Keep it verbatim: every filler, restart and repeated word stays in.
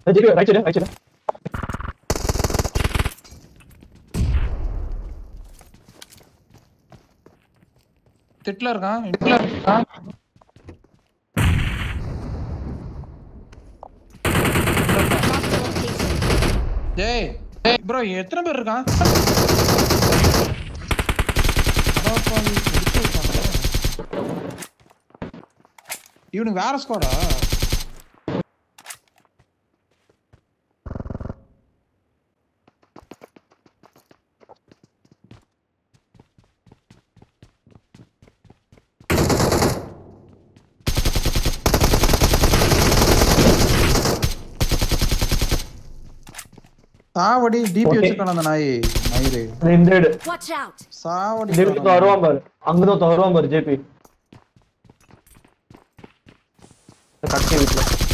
GB right side right side திட்ல இருக்கான் இட்ல இருக்கான் டேய் டேய் ப்ரோ எத்தனை பேர் இருக்கான் இவனுக்கு வேற ஸ்குவாடா சாவடி டிபி வச்சிருக்கான அந்த நாய் நாயிரே ரெண்டட் வாட்ச் அவுட் சாவடி ஜிபி வருவான் பாரு அங்க தான் வருவான் பாரு ஜிபி கட்டி வீட்ல